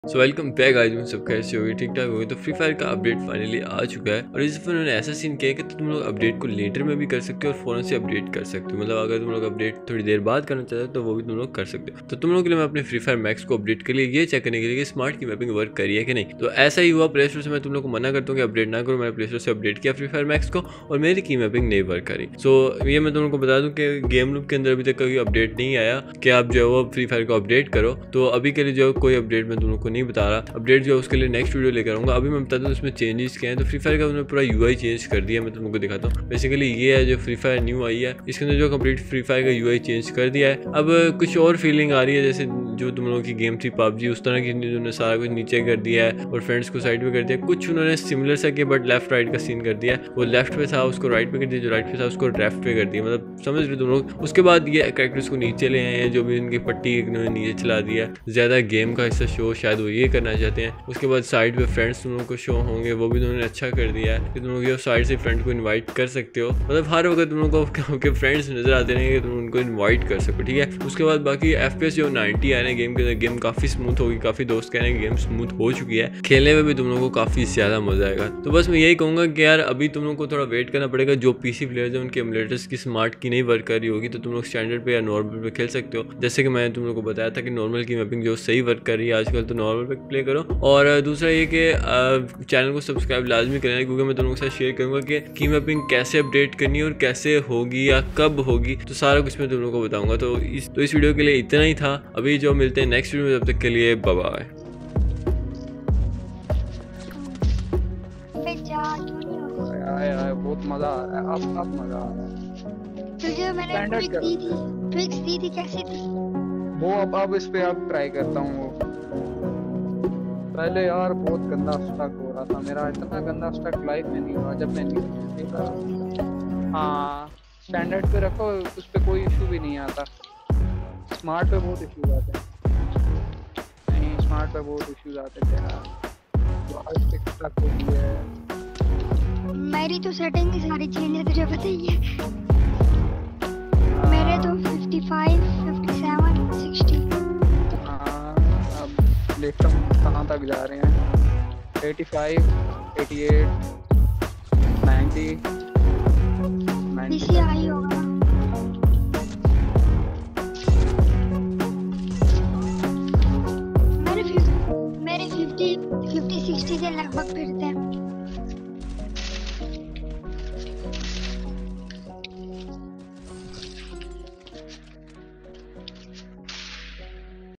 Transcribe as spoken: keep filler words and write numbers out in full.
So welcome back guys, तुम सब कैसे हो? ठीक ठाक हो? तो फ्री फायर का अपडेट फाइनली आ चुका है और इस पर उन्होंने ऐसा सीन किया है कि तुम लोग अपडेट को लेटर में भी कर सकते हो और फ़ौरन से अपडेट कर सकते हो। मतलब अगर तुम लोग अपडेट थोड़ी देर बाद करना चाहते हो तो वो भी तुम लोग कर सकते हो। तो तुम लोग के लिए मैं अपने फ्री फायर मैक्स को अपडेट के लिए ये चेक करने के लिए कि स्मार्ट की मैपिंग वर्क करी है कि नहीं। तो ऐसा ही हुआ, प्ले स्टोर से मैं तुम लोग को मना करता हूँ कि अपडेट ना करो। मैंने प्ले स्टोर से अपडेट किया फ्री फायर मैक्स को और मेरी की मैपिंग नहीं वर्क करी। सो ये मैं तुम लोग को बता दूँ कि गेम लूप के अंदर अभी तक कोई अपडेट नहीं आया कि आप जो है वो फ्री फायर को अपडेट करो। तो अभी के लिए जो कोई अपडेट मैं तुम लोग को नहीं बता रहा। अपडेट जो है उसके लिए नेक्स्ट वीडियो लेकर आऊँगा। अभी मैं बता दूँ उसमें चेंजेस क्या हैं। तो फ्री फायर का उन्होंने पूरा यूआई चेंज कर दिया। मैं तुमको दिखाता हूँ। बेसिकली ये है जो फ्री फायर न्यू आई है, इसके अंदर जो कंप्लीट फ्री फायर का यूआई चेंज कर दिया है। अब कुछ और फीलिंग आ रही है जैसे जो तुम लोगों की गेम थी पबजी, उस तरह की उन्होंने सारा कुछ नीचे कर दिया है और फ्रेंड्स को साइड पे कर दिया। कुछ उन्होंने सिमिलर सा किया बट लेफ्ट राइट का सीन कर दिया है। वो लेफ्ट पे था उसको राइट पे कर दिया, जो राइट पे था उसको लेफ्ट पे कर दिया। मतलब समझ रहे तुम लोग। उसके बाद ये कैरेक्टर्स को नीचे ले आए हैं, जो भी उनकी पट्टी इन्होंने नीचे चला दिया। ज़्यादा गेम का हिस्सा शो शायद वो ये करना चाहते हैं। उसके बाद साइड पे फ्रेंड्स तुम लोग को शो होंगे, वो भी उन्होंने अच्छा कर दिया है कि तुम लोग साइड से फ्रेंड को इन्वाइट कर सकते हो। मतलब हर वक्त तुम लोग को आपके फ्रेंड्स नजर आते रहेंगे कि तुम उनको इन्वाइट कर सको। ठीक है, उसके बाद बाकी एफ पी एस जो नाइन्टी आ रहे हैं गेम के अंदर, गेम काफ़ी स्मूथ होगी। काफ़ी दोस्त कह रहे हैं गेम स्मूथ हो चुकी है, खेलने में भी तुम लोगों को काफ़ी ज़्यादा मजा आएगा। तो बस मैं यही कहूँगा कि यार अभी तुम लोग को थोड़ा वेट करना पड़ेगा। जो पीसी प्लेयर्स हैं उनके एमुलेटर्स की स्मार्ट की नहीं वर्क कर रही होगी तो तुम लोग स्टैंडर्ड पे या नॉर्मल पे खेल सकते हो। जैसे कि मैंने तुम लोग को बताया था कि नॉर्मल की मैपिंग जो सही वर्क कर रही है आजकल, तो नॉर्मल पे प्ले करो। और दूसरा ये कि चैनल को सब्सक्राइब लाजमी करना, क्योंकि मैं तुम लोगों के साथ शेयर करूँगा कि की मैपिंग कैसे अपडेट करनी है और कैसे होगी या कब होगी। तो सारा कुछ मैं तुम लोगों को बताऊँगा। तो इस तो इस वीडियो के लिए इतना ही था। अभी जो मिलते हैं नेक्स्ट वीडियो में, तब तक के लिए बाय बाय। बहुत मजा आ रहा है। अब अब मजा आ रहा है। तुझे मैंने ट्रिक दी थी ट्रिक्स दी थी कैसी थी वो अब अब इस पे अब ट्राई करता हूँ। पहले यार बहुत गंदा स्टक हो रहा था मेरा। इतना गंदा स्टक लाइफ में नहीं हुआ जब मैंने देखा। हाँ, स्टैंडर्ड पे रखो, उस पे कोई इशू भी नहीं आता। स्मार्ट पे बहुत इशू आते हैं। नहीं, स्मार्ट पे बहुत इश्यूज आते थे यार। स्टक होती है। मेरी तो सेटिंग ही सारी चेंज है, तुझे पता ही है। मेरे तो fifty five, fifty seven, sixty. हाँ, अब देखता हूँ कहाँ तक जा रहे हैं। Eighty five, eighty eight, ninety, PC आई होगा। मेरे मेरे फिफ्टी, फिफ्टी, सिक्सटी से लगभग फिरते हैं।